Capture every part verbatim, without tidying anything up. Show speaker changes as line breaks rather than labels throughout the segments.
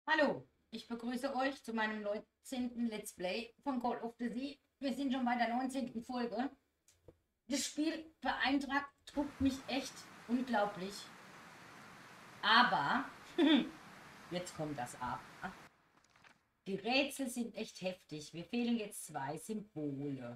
Hallo, ich begrüße euch zu meinem neunzehnten Let's Play von Call of Duty. Wir sind schon bei der neunzehnten Folge. Das Spiel beeindruckt mich echt unglaublich. Aber, jetzt kommt das Aber. Die Rätsel sind echt heftig. Mir fehlen jetzt zwei Symbole.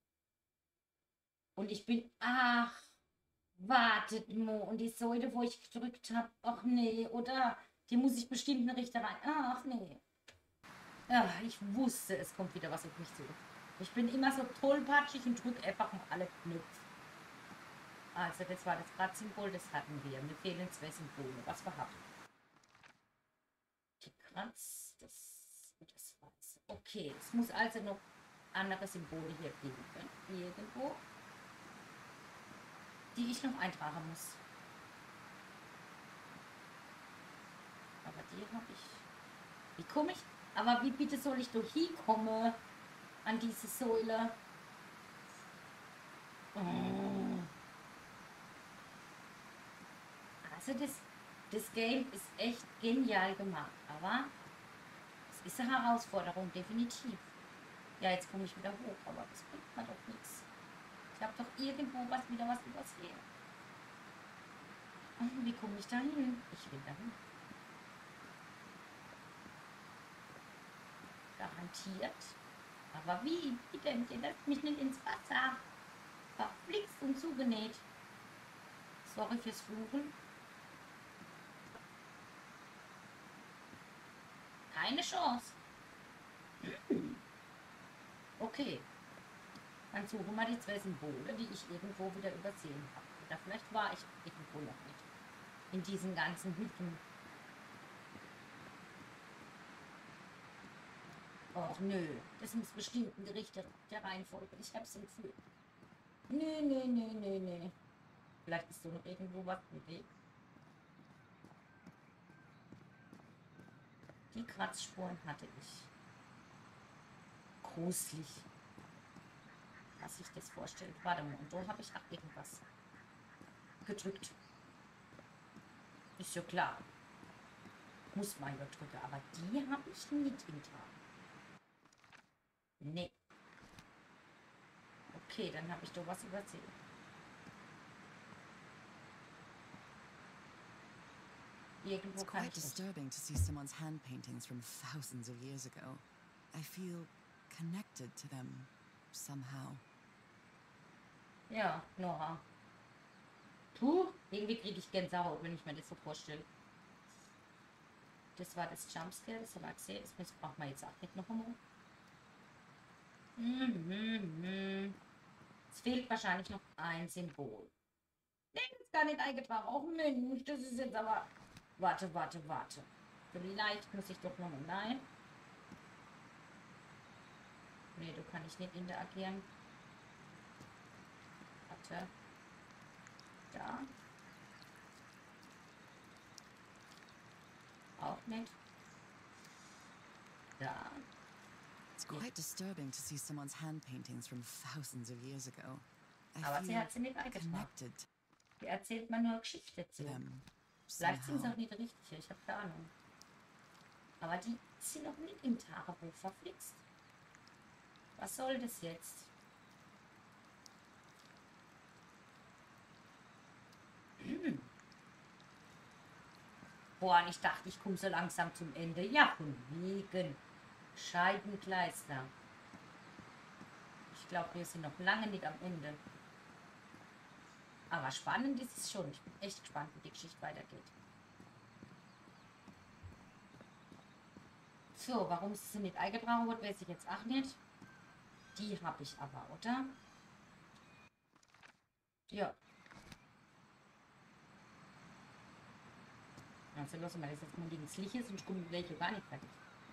Und ich bin, ach, wartet Mo. Und die Säule, wo ich gedrückt habe, ach nee, oder? Die muss ich bestimmt eine Richter rein. Ach nee. Ja, ich wusste, es kommt wieder was auf mich zu. Ich bin immer so tollpatschig und drücke einfach mal alle Knöpfe. Also, das war das Kratzsymbol, das hatten wir. Mir fehlen zwei Symbole. Was wir haben. Die Kratz, das, das war's. Okay, es muss also noch andere Symbole hier geben. Irgendwo. Die ich noch eintragen muss. Aber die habe ich. Wie komme ich? Aber wie bitte soll ich durch hier kommen an diese Säule? Oh. Also das, das Game ist echt genial gemacht, aber es ist eine Herausforderung, definitiv. Ja, jetzt komme ich wieder hoch, aber das bringt mir doch nichts. Ich habe doch irgendwo was wieder was übersehen. Wie komme ich da hin? Ich will da hin. Garantiert. Aber wie? Wie denn? Ihr lasst mich nicht ins Wasser. Verflixt und zugenäht. Sorry fürs Fluchen. Keine Chance. Okay. Dann suchen wir die zwei Symbole, die ich irgendwo wieder übersehen habe. Oder vielleicht war ich irgendwo noch nicht. In diesen ganzen Hütten. Och nö, das muss bestimmt ein Gericht der, der Reihenfolge. Ich hab's im Gefühl. Nö, nö, nö, nö, nö. Vielleicht ist so noch irgendwo was im Weg. Die Kratzspuren hatte ich. Gruselig. Was sich das vorstellt. Warte mal, und da habe ich auch irgendwas gedrückt. Ist ja klar. Muss man ja drücken, aber die habe ich nicht im Tag. Nee. Okay, dann habe ich doch was übersehen. Irgendwo
It's
kann
quite
ich nicht.
disturbing to see someone's hand paintings from thousands of years ago. I feel connected to them somehow.
Ja, Nora. Puh, irgendwie kriege ich Gänsehaut, wenn ich mir das so vorstelle. Das war das Jumpscare, das haben wir gesehen. Das braucht man jetzt auch nicht noch einmal. Mhm. Es fehlt wahrscheinlich noch ein Symbol. Nee, das ist gar nicht eingetragen. Oh Mensch, das ist jetzt aber... Warte, warte, warte. Vielleicht muss ich doch noch... Nein. Nee, du kannst nicht interagieren. Warte. Da. Auch nicht. Da.
It's quite disturbing to see someone's hand paintings from thousands of years ago. I
Aber sie
feel
hat sie nicht eingetragen.
connected
Hier erzählt man nur Geschichte
to
zu.
them
Vielleicht sind sie auch
somehow.
nicht richtig. Ich habe keine Ahnung. Aber die sind noch nicht im Tagebuch verflixt. Was soll das jetzt? Hm. Boah, und ich dachte, ich komme so langsam zum Ende. Ja, von wegen. Scheibenkleister. Ich glaube, wir sind noch lange nicht am Ende. Aber spannend ist es schon. Ich bin echt gespannt, wie die Geschichte weitergeht. So, warum sie nicht eingetragen wird, weiß ich jetzt auch nicht. Die habe ich aber, oder? Ja. Also lassen wir das jetzt mal gegen das Licht ist und ich komme gleich gar nicht fertig.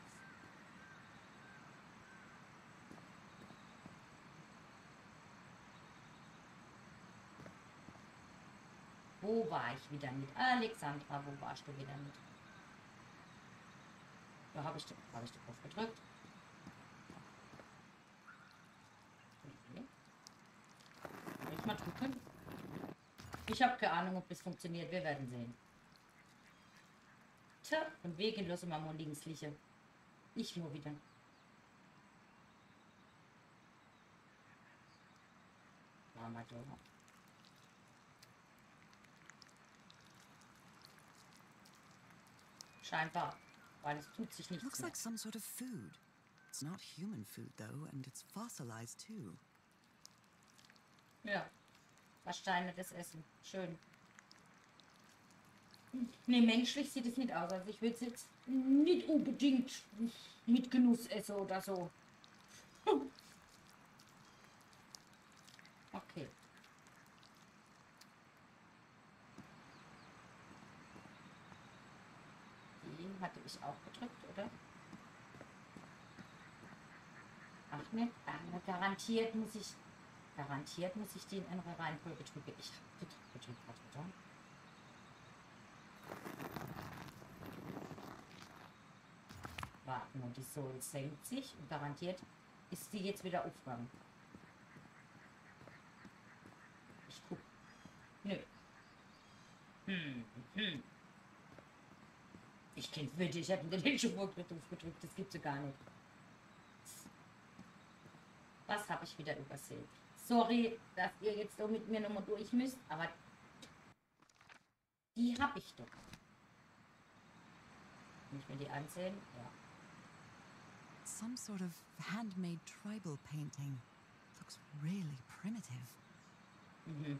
Wo war ich wieder mit? Alexandra, wo warst du wieder mit? Da habe ich, hab ich drauf gedrückt. Okay. Soll ich mal drücken? Ich habe keine Ahnung, ob das funktioniert. Wir werden sehen. Tja, und wegen los mal mal links liegen. Ich nur wieder. Mama, du. Scheinbar, weil es tut sich nichts
Looks
mehr.
like some sort of food. It's not human food, though, and it's fossilized, too.
Ja, versteinertes Essen. Schön. Ne, menschlich sieht es nicht aus. Also ich würde es jetzt nicht unbedingt mit Genuss essen oder so. Okay. Die hatte ich auch gedrückt, oder? Ach ne, ah, garantiert muss ich, garantiert muss ich die in andere Reihenfolge drücken. Ich habe gedrückt, gedrückt, oder? Warten, und die Sohle senkt sich und garantiert ist die jetzt wieder aufgegangen. Ich guck. Nö. Hm, hm. Ich kenn's wirklich, ich habe den Bildschirm gedrückt, das gibt's ja gar nicht. Was habe ich wieder übersehen? Sorry, dass ihr jetzt so mit mir nochmal durch müsst, aber die habe ich doch. Wenn ich mir die ansehen, ja.
Some sort of handmade tribal painting. Looks really primitive.
Mhm.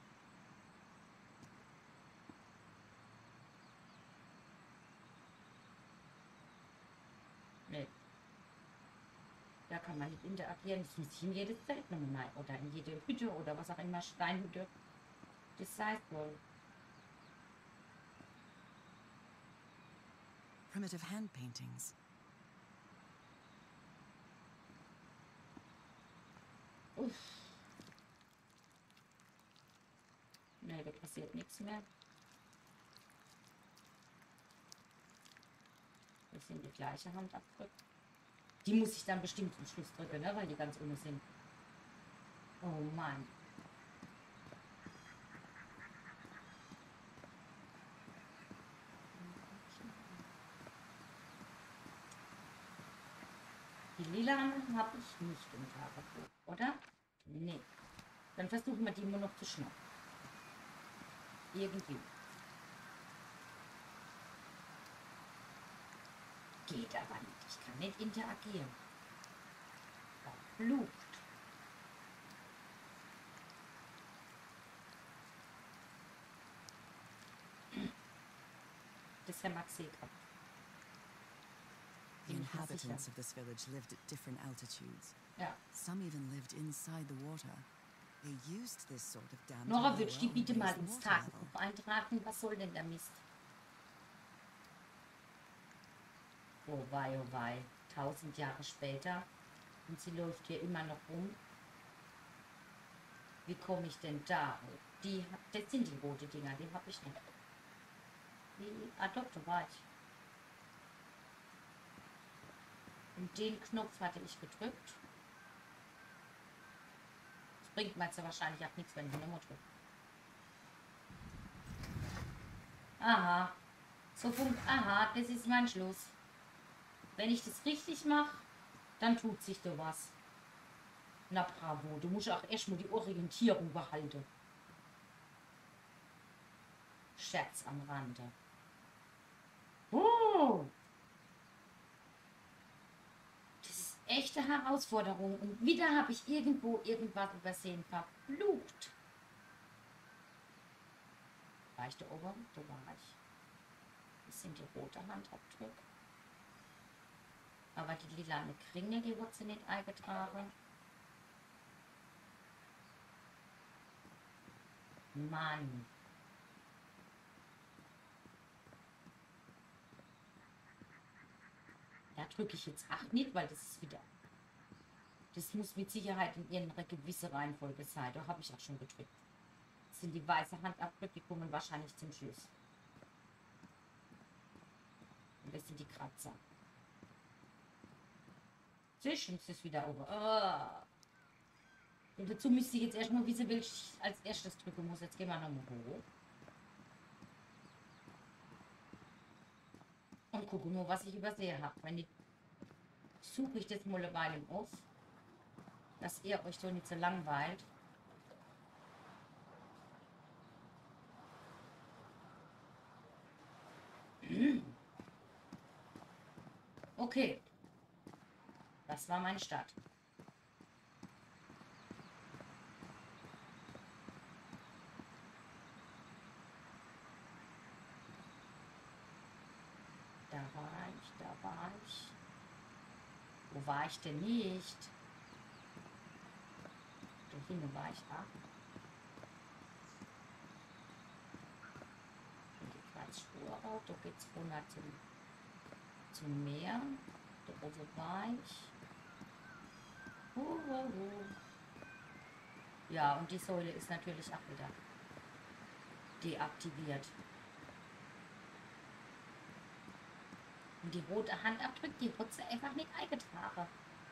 Nee. Da kann man nicht interagieren. Das muss ich in jedes Zelt nochmal rein. Oder in jede Hütte oder was auch immer, Steinhütte. Das heißt wohl.
Primitive hand paintings.
Uff. Nee, da passiert nichts mehr. Das sind die gleiche Handabdrücke. Die muss ich dann bestimmt zum Schluss drücken, ne? Weil die ganz ohne sind. Oh Mann. Die lilanen habe ich nicht im Tagebuch, oder? Nee. Dann versuchen wir die immer noch zu schnappen. Irgendwie. Geht aber nicht. Ich kann nicht interagieren. Verflucht. Das ist ja Maxeka.
The inhabitants of this village lived at different altitudes.
Ja.
Some even lived inside the water. They used this sort of dam to
Nora, würdest du die
lower or
bitte mal
raise the
ins
water level.
Tagebuch eintragen? Was soll denn der Mist? Oh wei, oh wei. Tausend Jahre später. Und sie läuft hier immer noch rum. Wie komme ich denn da hoch? Die, das sind die rote Dinger, die habe ich nicht. Die, ah doch, da war ich. Und den Knopf hatte ich gedrückt. Das bringt mir jetzt ja wahrscheinlich auch nichts, wenn ich eine drücke. Aha. So funkt. Aha, das ist mein Schluss. Wenn ich das richtig mache, dann tut sich da was. Na bravo, du musst auch erstmal die Orientierung behalten. Scherz am Rande. Oh! Das ist echte Herausforderung. Und wieder habe ich irgendwo irgendwas übersehen. Verflucht. War ich da oben? Da war ich. Das sind die rote Handabdrücke. Aber die lilane Kringel, die wird sie nicht eingetragen. Mann. Da drücke ich jetzt acht nicht, weil das ist wieder. Das muss mit Sicherheit in irgendeiner gewisse Reihenfolge sein. Da habe ich auch schon gedrückt. Das sind die weiße Handabdrücke, die kommen wahrscheinlich zum Schluss. Und das sind die Kratzer. Zwischen ist es wieder oben. Oh. Und dazu müsste ich jetzt erstmal wissen, welche ich als erstes drücken muss. Jetzt gehen wir nochmal hoch. Und gucke nur, was ich übersehen habe. Wenn nicht, suche ich das mal eine Weile auf, dass ihr euch so nicht so langweilt. Okay. Das war mein Start. Da war ich, da war ich. Wo war ich denn nicht? Da hinten war ich ab. Und die Kreisspur auf. Da geht es runter zum, zum Meer. Da oben war ich. Uh, uh, uh. Ja, und die Säule ist natürlich auch wieder deaktiviert. Und die rote Handabdrücke, die wird sie einfach nicht eingetragen.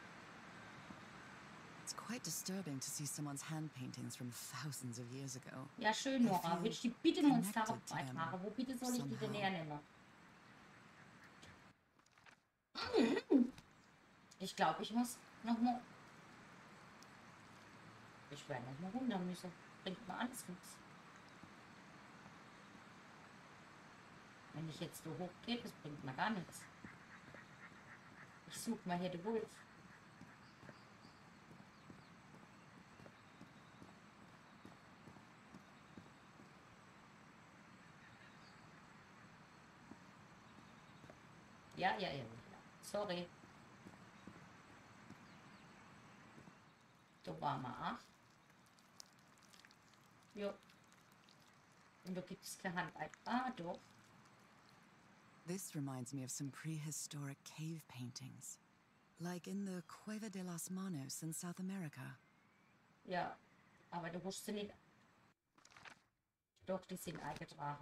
It's quite disturbing to see someone's hand paintings from thousands of years ago.
Ja, schön,
I
Nora.
feel
Willst du die bitte in uns
connected to them
eintragen? Wo bitte soll ich die denn
somehow.
hernehmen? Ich glaube, ich muss noch mal... Ich werde noch mal runter müssen. Bringt mir alles nichts. Wenn ich jetzt so hoch gehe, das bringt mir gar nichts. Ich suche mal hier den Wolf. Ja, ja, ja. Sorry. Da waren wir acht. Jo. Und da gibt es keine Hand. Ah, doch.
This reminds me of some prehistoric cave paintings, like in the Cueva de las Manos in South America.
Ja. Aber du musst sie nicht... Doch, die sind eingetragen.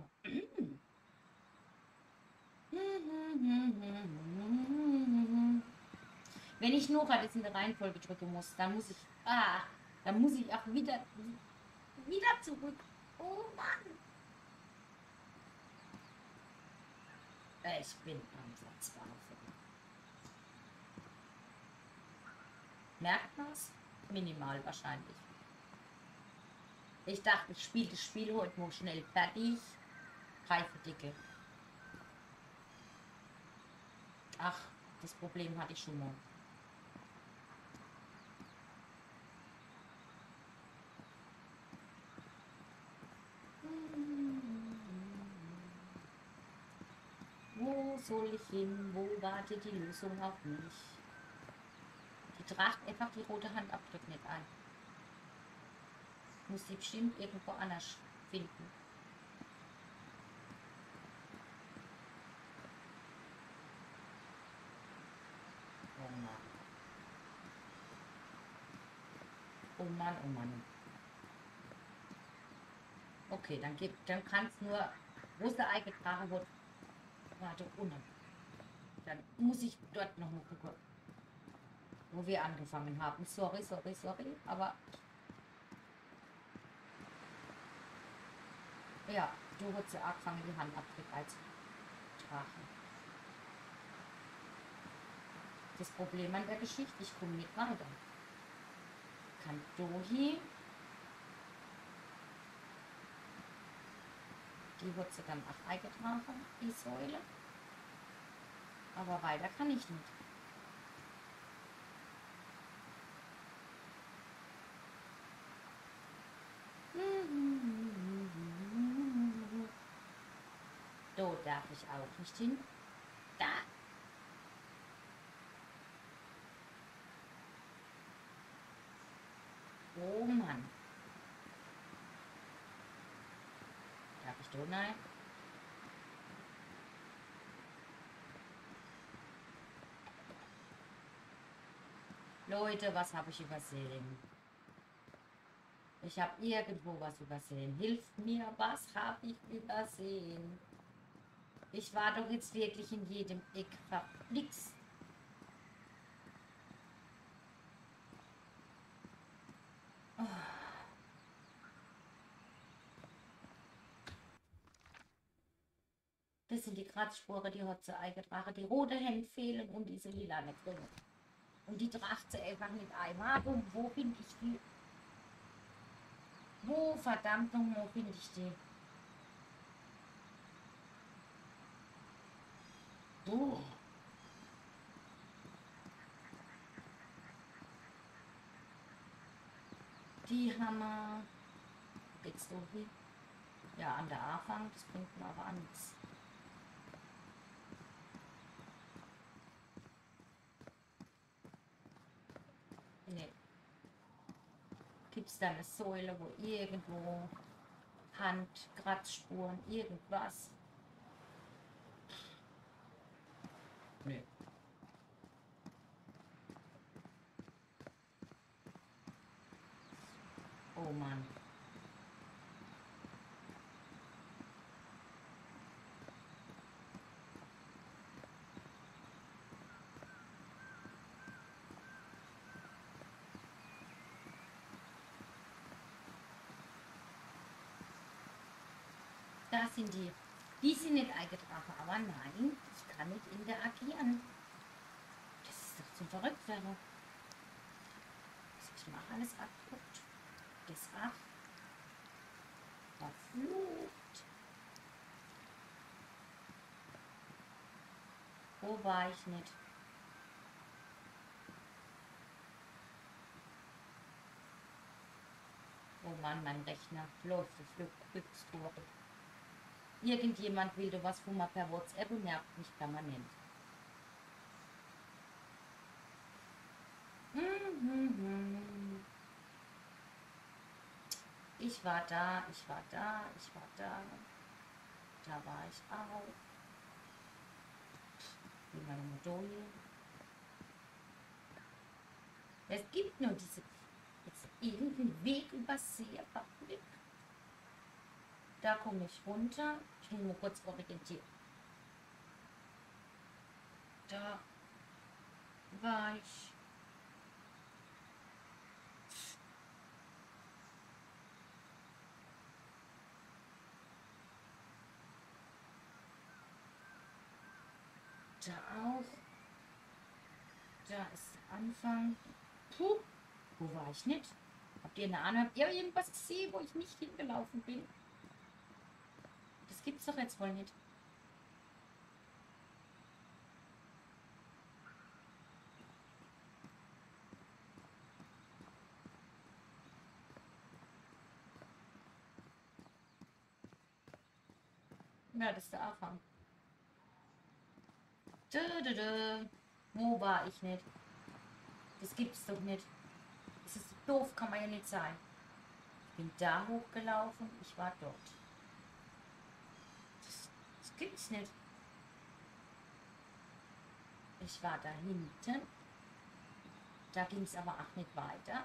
Wenn ich nur das in der Reihenfolge drücken muss, dann muss ich... Ah, dann muss ich auch wieder... Wieder zurück. Oh Mann. Ich bin am Verzweifeln. Merkt man es? Minimal wahrscheinlich. Ich dachte, ich spiele das Spiel heute mal schnell fertig. Reifendicke. Ach, das Problem hatte ich schon mal. Wo soll ich hin? Wo wartet die Lösung auf mich? Die tragt einfach die rote Handabdruck nicht ein. Muss sie bestimmt irgendwo anders finden. Oh Mann. Oh Mann, oh Mann. Okay, dann, gibt, dann kann es nur, wo es der eingetragen wird, warte, unten. Dann muss ich dort noch mal gucken, wo wir angefangen haben. Sorry, sorry, sorry, aber ja, du hast ja angefangen, die Handabdruck einzutragen. Das Problem an der Geschichte, ich komme nicht weiter. Kann Dohi, die wird sie dann auch eingetragen, die Säule. Aber weiter kann ich nicht. Da darf ich auch nicht hin. Da. Oh Mann. Darf ich da rein? Leute, was habe ich übersehen? Ich habe irgendwo was übersehen. Hilft mir, was habe ich übersehen? Ich war doch jetzt wirklich in jedem Eck verflixt. Oh. das sind die Kratzspuren, die hat sie eingetragen. Die rote Hände fehlen und diese lila nicht drin. Und die tracht sie einfach mit einmal rum. Wo finde ich die? Wo, verdammt nochmal, finde ich die? Oh. Die haben wir. Wo geht's doch hin? Ja, an der Anfang, das bringt mir aber nichts. Nee. Gibt es da eine Säule, wo irgendwo Hand, Kratzspuren, irgendwas? Nee. Oh Mann. Da sind die. Die sind nicht eingetragen, aber nein, ich kann nicht interagieren. Das ist doch zum Verrücktwerden. Ich mache alles abguckt. Das ab. Verflucht. Wo war ich nicht? Oh Mann, mein Rechner läuft Flugstuhl. Irgendjemand will da was von mir per WhatsApp und nervt mich permanent. Mhm. Ich war da, ich war da, ich war da. Da war ich auch. Wie meine Module. Es gibt nur diese jetzt irgendeinen Weg übersehbar. Da komme ich runter. Ich muss mal kurz orientieren. Da war ich. Da auch. Da ist der Anfang. Puh. Wo war ich nicht? Habt ihr eine Ahnung? Habt ihr irgendwas gesehen, wo ich nicht hingelaufen bin? Das gibt's doch jetzt wohl nicht. Ja, das ist der Anfang. Dö, dö, dö. Wo war ich nicht? Das gibt's doch nicht. Das ist doof, kann man ja nicht sein. Ich bin da hochgelaufen, ich war dort. Das, das gibt's nicht. Ich war da hinten. Da ging es aber auch nicht weiter.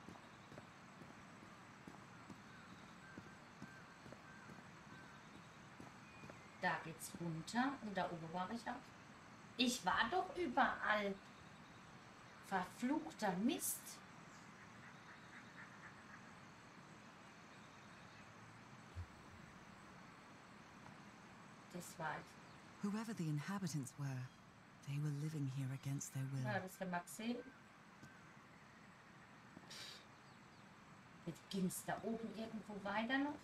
Da geht's runter und da oben war ich auch. Ich war doch überall. Verfluchter Mist. Das war ich.
Whoever the inhabitants were, they were living here against their will.
Ja, das haben wir gesehen. Jetzt ging es da oben irgendwo weiter noch.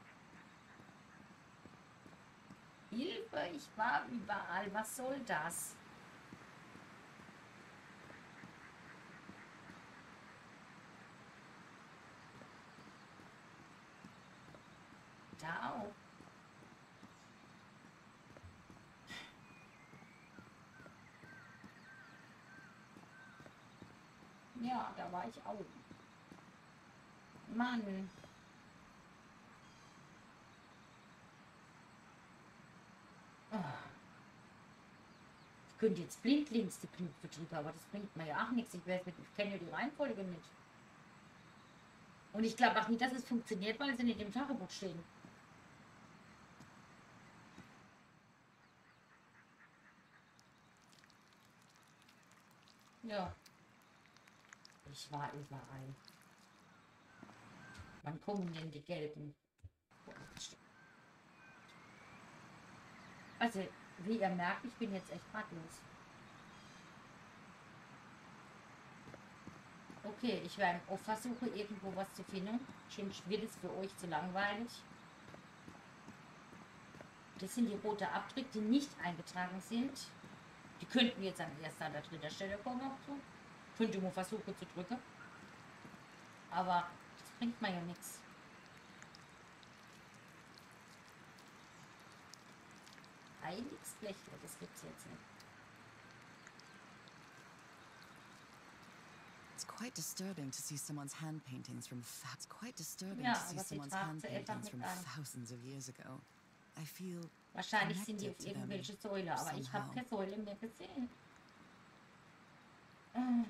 Hilfe, ich war überall. Was soll das? Da auch. Ja, da war ich auch. Mann. Oh. Ich könnte jetzt blindlings die Knöpfe drücken, aber das bringt mir ja auch nichts. Ich, weiß nicht, ich kenne ja die Reihenfolge nicht. Und ich glaube auch nicht, dass es funktioniert, weil sie nicht im Tagebuch stehen. Ja. Ich war überall. Wann kommen denn die gelben? Also, wie ihr merkt, ich bin jetzt echt ratlos. Okay, ich werde auch versuchen, irgendwo was zu finden. Sonst wird es für euch zu langweilig. Das sind die roten Abdrücke, die nicht eingetragen sind. Die könnten jetzt an erster oder dritter Stelle kommen. So. Könnte man versuchen zu drücken. Aber das bringt mir ja nichts. Heiligsblechle, das gibt's jetzt nicht.
It's quite disturbing to see someone's hand paintings from fa- It's quite disturbing
Ja,
to see
aber sie
someone's
tragt
hand
sie einfach
paintings
mit
from
an.
thousands of years ago. I feel
Wahrscheinlich sind die auf
connected to them
irgendwelche Säule, aber ich habe
somehow.
keine Säule mehr gesehen. Ah.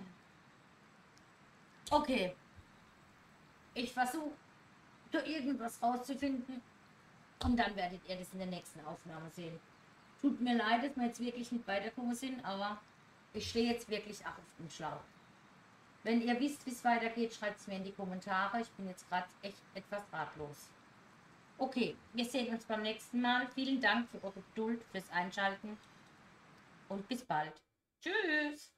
Okay. Ich versuche, da irgendwas rauszufinden. Und dann werdet ihr das in der nächsten Aufnahme sehen. Tut mir leid, dass wir jetzt wirklich nicht weitergekommen sind, aber ich stehe jetzt wirklich auch auf dem Schlauch. Wenn ihr wisst, wie es weitergeht, schreibt es mir in die Kommentare. Ich bin jetzt gerade echt etwas ratlos. Okay, wir sehen uns beim nächsten Mal. Vielen Dank für eure Geduld, fürs Einschalten und bis bald. Tschüss!